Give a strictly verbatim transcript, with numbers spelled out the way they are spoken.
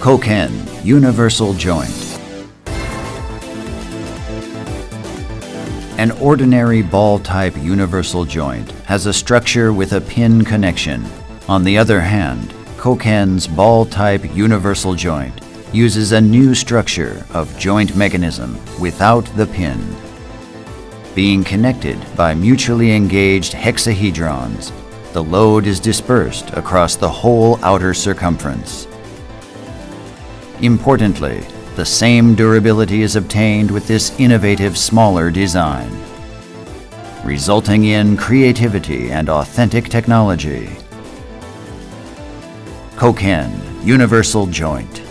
Koken Universal Joint. An ordinary ball-type universal joint has a structure with a pin connection. On the other hand, Koken's ball-type universal joint uses a new structure of joint mechanism without the pin. Being connected by mutually engaged hexahedrons, the load is dispersed across the whole outer circumference. Importantly, the same durability is obtained with this innovative smaller design, resulting in creativity and authentic technology. Koken Universal Joint.